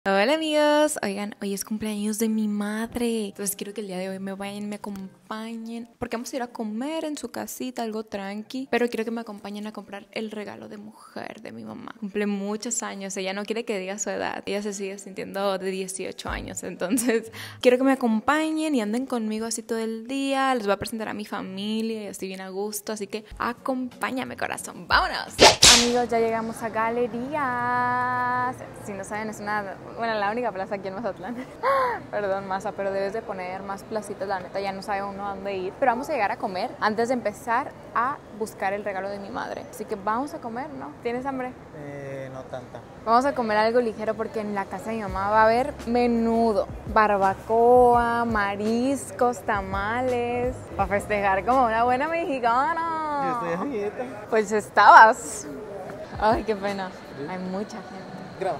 Hola amigos, oigan, hoy es cumpleaños de mi madre, entonces quiero que el día de hoy me vayan y me acompañen, porque vamos a ir a comer en su casita, algo tranqui, pero quiero que me acompañen a comprar el regalo de mujer de mi mamá. Cumple muchos años, ella no quiere que diga su edad, ella se sigue sintiendo de 18 años, entonces quiero que me acompañen y anden conmigo así todo el día, les voy a presentar a mi familia y estoy bien a gusto, así que acompáñame corazón, vámonos. Amigos, ya llegamos a Galerías, si no saben es la única plaza aquí en Mazatlán. Perdón, Maza, pero debes de poner más placitas, la neta, ya no sabe uno a dónde ir. Pero vamos a llegar a comer antes de empezar a buscar el regalo de mi madre. Así que vamos a comer, ¿no? ¿Tienes hambre? No tanta. Vamos a comer algo ligero porque en la casa de mi mamá va a haber menudo, barbacoa, mariscos, tamales, para festejar como una buena mexicana. Yo estoy a dieta. Pues estabas. Ay, qué pena. Hay mucha gente. Graba.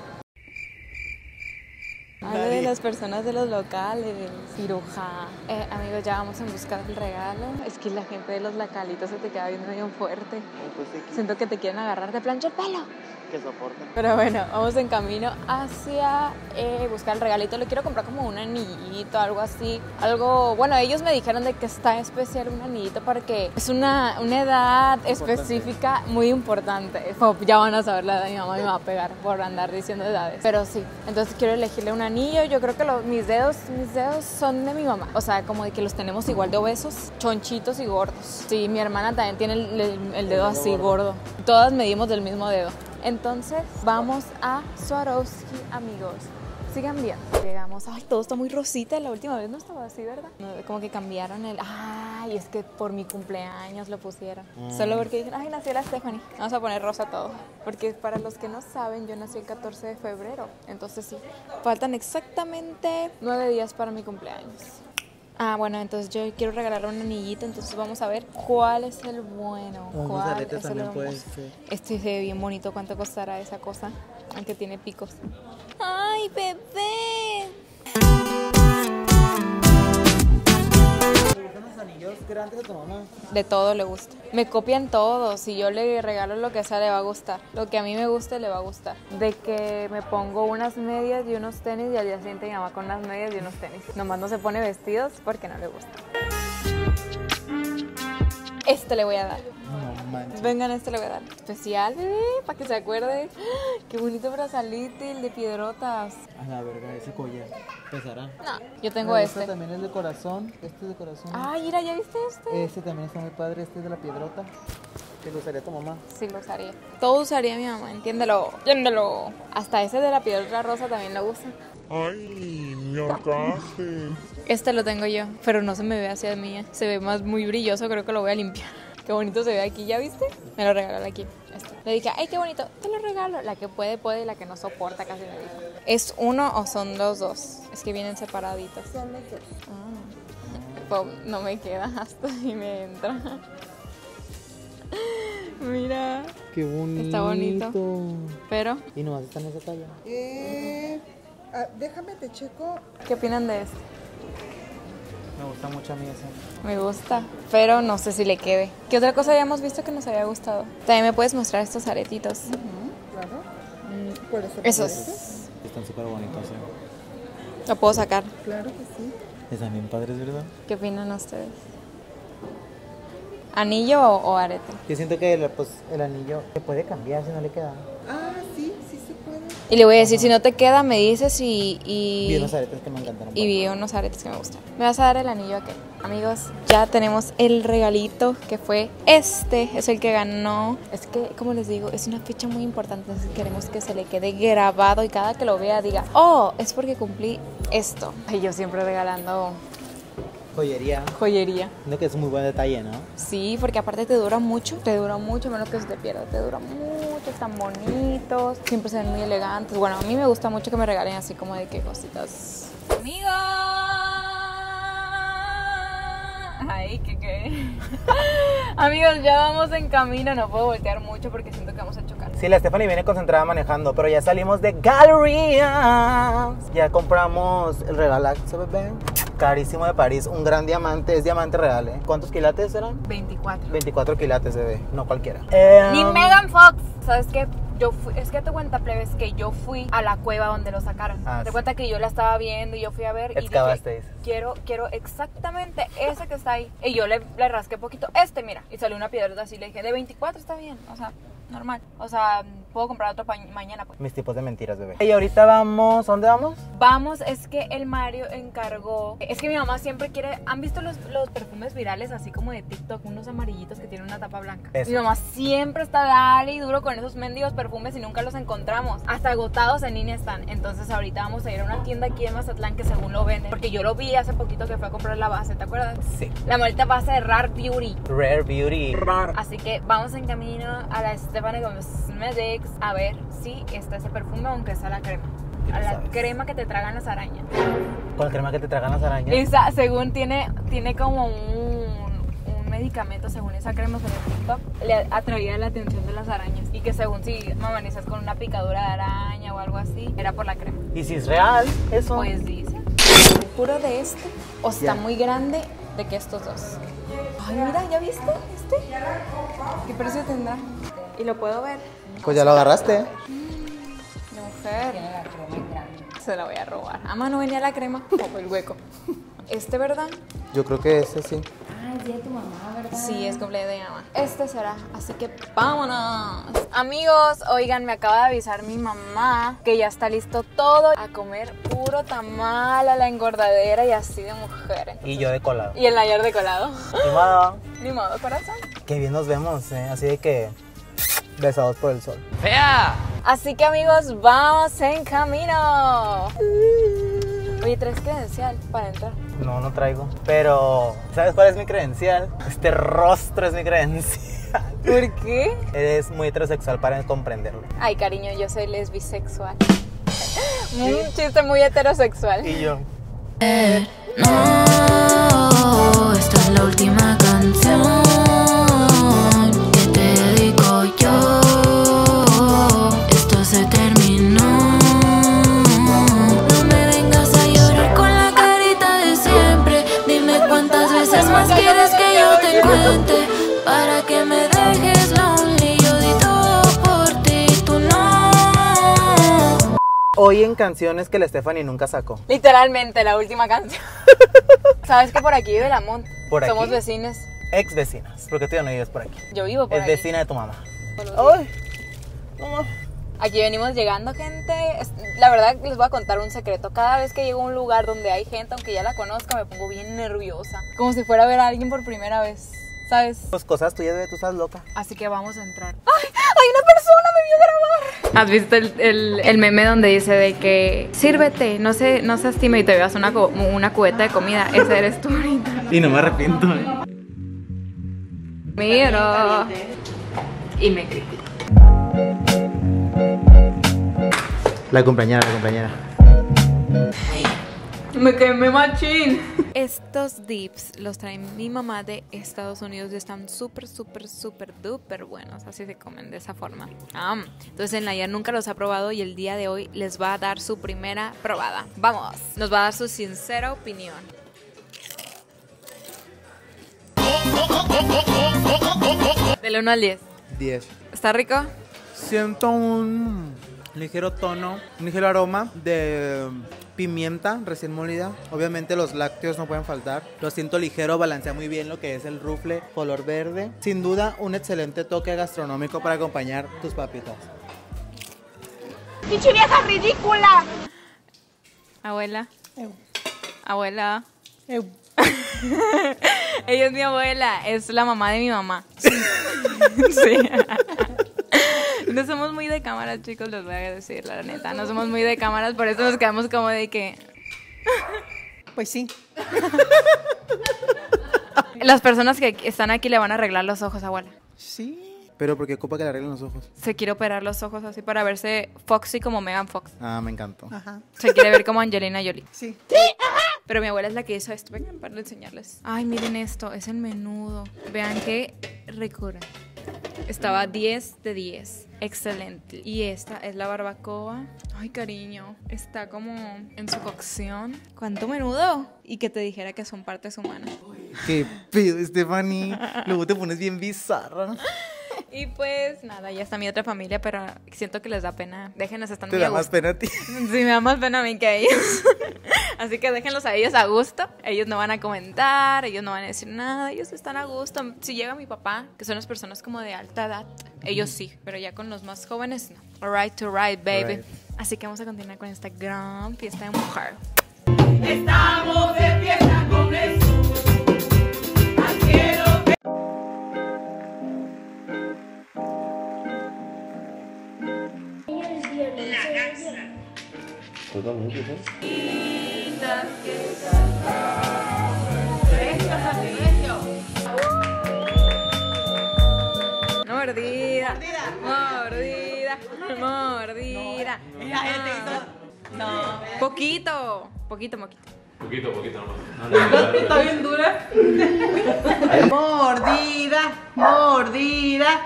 Hablo de las personas de los locales, ciruja. Amigos, ya vamos en busca del regalo. Es que la gente de los localitos se te queda viendo bien fuerte. Pues sí, Siento que te quieren agarrar de plancha el pelo. que soporten. Pero bueno, vamos en camino hacia buscar el regalito. Le quiero comprar como un anillito, algo así. Algo, bueno, ellos me dijeron de que está especial un anillito porque es una edad específica muy importante. Ya van a saber la edad de mi mamá, me va a pegar por andar diciendo edades. Pero sí, entonces quiero elegirle un anillo. Yo creo que mis dedos son de mi mamá. O sea, como de que los tenemos igual de obesos, chonchitos y gordos. Sí, mi hermana también tiene el dedo así gordo. Todas medimos del mismo dedo. Entonces vamos a Swarovski, amigos. Sigan bien. Llegamos. Ay, todo está muy rosita. La última vez no estaba así, ¿verdad? No, como que cambiaron el... Ay, es que por mi cumpleaños lo pusieron. Solo porque dijeron, ay, nació la Stephanie. Vamos a poner rosa todo. Porque para los que no saben, yo nací el 14 de febrero. Entonces sí, faltan exactamente 9 días para mi cumpleaños. Ah, bueno, entonces yo quiero regalarle un anillito, entonces vamos a ver cuál es el bueno. Unos ¿Cuál aretes es el también hermoso? puede ser. Este se ve bien bonito. ¿Cuánto costará esa cosa? Aunque tiene picos. ¡Ay, bebé! ¿Te gustan los anillos grandes a tu mamá? De todo le gusta. Me copian todo. Si yo le regalo lo que sea, le va a gustar. Lo que a mí me guste, le va a gustar. De que me pongo unas medias y unos tenis y al día siguiente mi mamá con unas medias y unos tenis. Nomás no se pone vestidos porque no le gusta. Este le voy a dar. No manches. Vengan, este le voy a dar. Especial, para que se acuerde. Qué bonito brazalete, el de piedrotas. A la verga, ese collar. ¿Pesará? No, yo tengo Me este. gusta también el de corazón. Este es de corazón. Ay, mira, ¿ya viste este? Este también está muy padre. Este es de la piedrota. ¿Te lo usaría tu mamá? Sí, lo usaría. Todo usaría mi mamá, entiéndelo. Entiéndelo. Hasta ese de la piedra rosa también lo usa. Ay, me ahorcaste. Este lo tengo yo, pero no se me ve hacia mí. Se ve más muy brilloso, creo que lo voy a limpiar. Qué bonito se ve aquí, ¿ya viste? Me lo regaló aquí. Este. Le dije, ay, qué bonito, te lo regalo. La que puede y la que no soporta casi me dijo. ¿Es uno o son los dos? Es que vienen separaditas. Pues no me queda hasta y me entra. Mira. Qué bonito. Está bonito. Pero, Y nomás está en esa talla. Déjame te checo. ¿qué opinan de este? Me gusta mucho a mí ese. Me gusta, pero no sé si le quede. ¿Qué otra cosa habíamos visto que nos había gustado? También me puedes mostrar estos aretitos. Claro. ¿Cuáles son? Esos. Están súper bonitos, ¿eh? Lo puedo sacar. Claro que sí. Están bien padres, ¿verdad? ¿Qué opinan ustedes? ¿Anillo o arete? Yo siento que el anillo se puede cambiar si no le queda. Ah, sí, sí se puede. Y le voy a decir, si no te queda, me dices Vi y unos aretes que me encantaron. vi unos aretes que me gustan. Me vas a dar el anillo aquel. Amigos, ya tenemos el regalito que fue este, es el que ganó. Es que, como les digo, es una fecha muy importante, entonces queremos que se le quede grabado y cada que lo vea diga, oh, es porque cumplí esto. Y yo siempre regalando Joyería. joyería. Siento que es un muy buen detalle, ¿no? Sí, porque aparte te dura mucho, menos que se te pierda, te dura mucho, están bonitos, siempre se ven muy elegantes. Bueno, a mí me gusta mucho que me regalen así como de que cositas. Amigos, ay, ¿qué? Amigos, ya vamos en camino, no puedo voltear mucho porque siento que vamos a chocar. Sí, la Stephanie viene concentrada manejando, pero ya salimos de Galerías. Ya compramos el regalazo, bebé. Carísimo de París, un gran diamante, es diamante real, ¿eh? ¿Cuántos quilates eran? 24. 24 quilates, bebé, no cualquiera. Ni Megan Fox. ¿Sabes qué? yo fui, es que te cuenta, plebes, que yo fui a la cueva donde lo sacaron. Te Sí. cuenta que yo la estaba viendo y yo fui a ver y Excavaste, dije, dices. quiero exactamente ese que está ahí. Y yo le rasqué poquito, mira, y salió una piedra así, le dije, de 24 está bien, o sea, normal. O sea, puedo comprar otro mañana, pues. Mis tipos de mentiras, bebé. Y ahorita vamos, ¿dónde vamos? Vamos, es que el Mario encargó. Es que mi mamá siempre quiere. ¿Han visto los perfumes virales así como de TikTok? Unos amarillitos que tienen una tapa blanca. Eso. Mi mamá siempre está dale y duro con esos mendigos perfumes y nunca los encontramos. Hasta agotados en línea están. Entonces ahorita vamos a ir a una tienda aquí en Mazatlán que según lo venden. Porque yo lo vi hace poquito que fue a comprar la base, ¿te acuerdas? Sí. La maldita base de Rare Beauty. Rare Beauty. Así que vamos en camino a la Stephanie Cosmetics a ver si está ese perfume, aunque sea la crema. Ya A la sabes. crema que te tragan las arañas. Con la crema que te tragan las arañas. Esa, según tiene como un medicamento, según esa crema, según TikTok, le atraía la atención de las arañas. Y que según si amaneces con una picadura de araña o algo así, era por la crema. Y si es real, eso. Pues dice. Puro de este, o está Ya. muy grande de que estos dos. Ay, mira, ¿ya viste este? ¿Qué precio tendrá? Y lo puedo ver. Pues ya lo agarraste. De mujer. Se la voy a robar. Ama, no venía la crema. O el hueco. Este, ¿verdad? Yo creo que ese sí. Ah, es día de tu mamá, ¿verdad? Sí, es cumpleaños de mi mamá. Este será, así que vámonos. Amigos, oigan, me acaba de avisar mi mamá que ya está listo todo a comer puro tamal a la engordadera y así de mujer. Entonces, Y yo de colado. y el ayer de colado. Ni modo. Ni modo, corazón. Qué bien nos vemos, así de que besados por el sol. Así que amigos, vamos en camino. Oye, ¿traes credencial para entrar? No, no traigo. Pero, ¿sabes cuál es mi credencial? Este rostro es mi credencial. ¿Por qué? Eres muy heterosexual para comprenderlo. Ay, cariño, yo soy lesbisexual. Un chiste muy heterosexual. Y yo. No, esta es la última canción que te dedico yo. Esto se terminó. No me vengas a llorar con la carita de siempre. Dime cuántas veces más quieres que yo te cuente para que me dejes lonely. Yo di todo por ti, tú no. Hoy en canciones que la Stephanie nunca sacó. Literalmente, la última canción. ¿Sabes que por aquí vive la Mont? ¿Por Somos aquí? vecinos. Ex vecinas, porque tú ya no vives por aquí. Yo vivo por Es aquí. vecina de tu mamá. Todos los días. Ay, mamá. Aquí venimos llegando, gente. La verdad, les voy a contar un secreto. Cada vez que llego a un lugar donde hay gente, aunque ya la conozca, me pongo bien nerviosa. Como si fuera a ver a alguien por primera vez, ¿sabes? Pues cosas tuyas, bebé, tú estás loca. Así que vamos a entrar. ¡Ay! ¡Hay una persona! ¡Me vio grabar! ¿Has visto el meme donde dice de que sírvete, no seas tímido y te veas una cubeta de comida? Ese eres tú ahorita. Y no me arrepiento, Miro. Y me critico. La compañera, la compañera. Me quemé machín. Estos dips los trae mi mamá de Estados Unidos y están súper, súper, súper, duper buenos. Así se comen de esa forma. Entonces en la ya nunca los ha probado y el día de hoy les va a dar su primera probada. Vamos, nos va a dar su sincera opinión. Del 1 al 10. 10. ¿Está rico? Siento un ligero tono, un ligero aroma de pimienta recién molida. Obviamente los lácteos no pueden faltar. Lo siento ligero, balancea muy bien lo que es el rufle color verde. Sin duda, un excelente toque gastronómico para acompañar tus papitas. ¡Pinche vieja ridícula! Abuela. Abuela. Ella es mi abuela, es la mamá de mi mamá. Sí. No somos muy de cámaras, chicos, les voy a decir la neta. No somos muy de cámaras, por eso nos quedamos como de que... Pues sí. Las personas que están aquí le van a arreglar los ojos, abuela. Sí. Pero porque ocupa que le arreglen los ojos. Se quiere operar los ojos así para verse foxy como Megan Fox. Ah, me encantó. Ajá. Se quiere ver como Angelina Jolie. Sí. Pero mi abuela es la que hizo esto. Vengan para enseñarles. Ay, miren esto. Es el menudo. Vean qué ricura. Estaba 10 de 10. Excelente. Y esta es la barbacoa. Ay, cariño. Está como en su cocción. ¿Cuánto menudo? Y que te dijera que son partes humanas. ¿Qué pedo, Stephanie? Luego te pones bien bizarra. Y pues nada, ya está mi otra familia, pero siento que les da pena. Déjenlos, están ¿Te muy da a más gusto. pena a ti? Sí, me da más pena a mí que a ellos. Así que déjenlos a ellos a gusto. Ellos no van a comentar, ellos no van a decir nada, ellos están a gusto. Si llega mi papá, que son las personas como de alta edad, ellos sí, pero ya con los más jóvenes no. Alright to right, baby. Alright. Así que vamos a continuar con esta gran fiesta de mujer. Estamos de fiesta con Jesús. Al cielo que... Mordida, mordida, mordida. No. Poquito, poquito, poquito. Poquito nomás. Está bien dura. Mordida, mordida.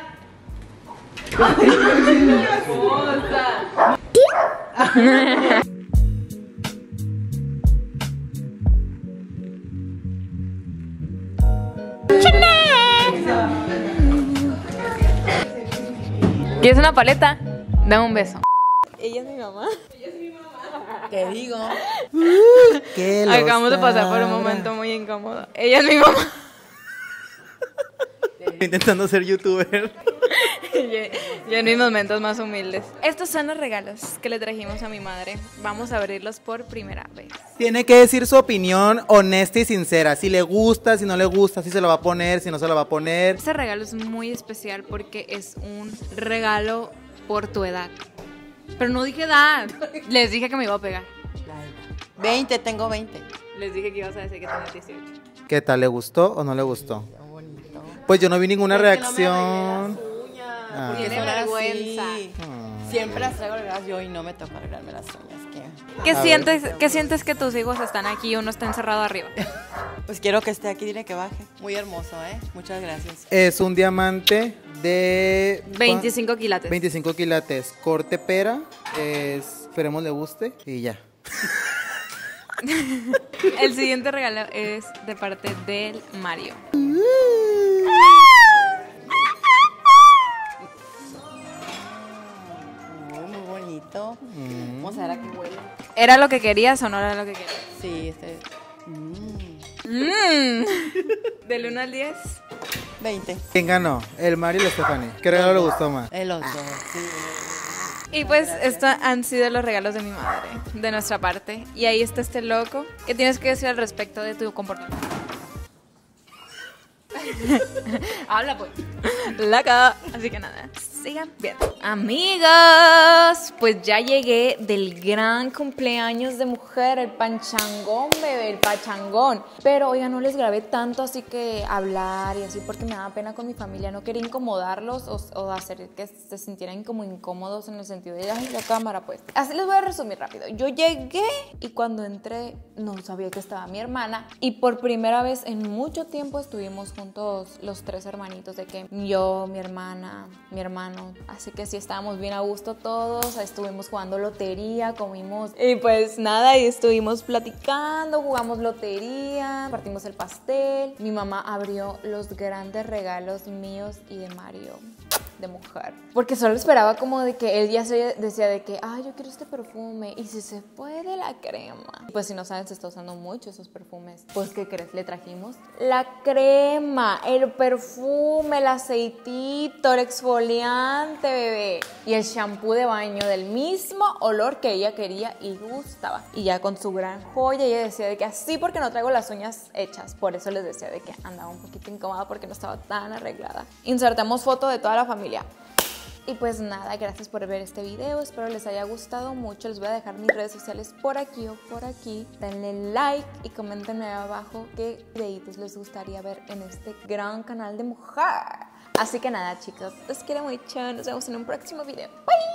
¿Quieres una paleta? Dame un beso. Ella es mi mamá. ¿Qué digo? ¿Qué Acabamos de pasar por un momento muy incómodo. Ella es mi mamá. Intentando ser youtuber. Yo en mis momentos más humildes. Estos son los regalos que le trajimos a mi madre. Vamos a abrirlos por primera vez. Tiene que decir su opinión honesta y sincera. Si le gusta, si no le gusta, si se lo va a poner, si no se lo va a poner. Este regalo es muy especial porque es un regalo por tu edad. Pero no dije edad. Les dije que me iba a pegar. 20, tengo 20. Les dije que ibas a decir que tenías 18. ¿Qué tal? ¿Le gustó o no le gustó? Pues yo no vi ninguna reacción. Ah. Tiene vergüenza. Siempre las traigo arregladas yo y no me toca arreglarme las uñas. ¿Qué sientes que tus hijos están aquí y uno está encerrado arriba? Pues quiero que esté aquí, dile que baje. Muy hermoso, ¿eh? Muchas gracias. Es un diamante de 25 quilates. 25 quilates. Corte pera. Esperemos le guste y ya. El siguiente regalo es de parte del Mario. Muy bonito. Vamos a ver a qué huele. ¿Era lo que querías o no era lo que querías? Sí, Del 1 al 10. 20. ¿Quién ganó? ¿El Mario o la Stephanie? ¿Qué regalo le gustó más? El otro, sí. Y pues estos han sido los regalos de mi madre, de nuestra parte. Y ahí está este loco. ¿Qué tienes que decir al respecto de tu comportamiento? Habla pues. Loca. Así que nada, sigan viendo. Amigos, pues ya llegué del gran cumpleaños de mujer, el panchangón, bebé, el pachangón. Pero oiga, no les grabé tanto, así que hablar y así porque me daba pena con mi familia. No quería incomodarlos o hacer que se sintieran como incómodos en el sentido de ay, la cámara, pues. Así les voy a resumir rápido. Yo llegué y cuando entré no sabía que estaba mi hermana. Y por primera vez en mucho tiempo estuvimos juntos los tres hermanitos, de que yo, mi hermana, mi hermano. Así que sí estábamos bien a gusto todos. Estuvimos jugando lotería, comimos y pues nada, y estuvimos platicando, jugamos lotería, partimos el pastel. Mi mamá abrió los grandes regalos míos y de Mario, de mujer, porque solo esperaba como de que él ya se decía de que yo quiero este perfume y si se puede la crema. Pues si no saben, se está usando mucho esos perfumes. Pues ¿qué crees? Le trajimos la crema, el perfume, el aceitito, el exfoliante, bebé, y el shampoo de baño del mismo olor que ella quería y gustaba. Y ya con su gran joya ella decía de que así porque no traigo las uñas hechas. Por eso les decía de que andaba un poquito incómoda porque no estaba tan arreglada. Insertamos foto de toda la familia. Y pues nada, gracias por ver este video, espero les haya gustado mucho. Les voy a dejar mis redes sociales por aquí o por aquí. Denle like y coméntenme abajo qué videitos les gustaría ver en este gran canal de mujer. Así que nada, chicos, los quiero mucho, nos vemos en un próximo video. Bye.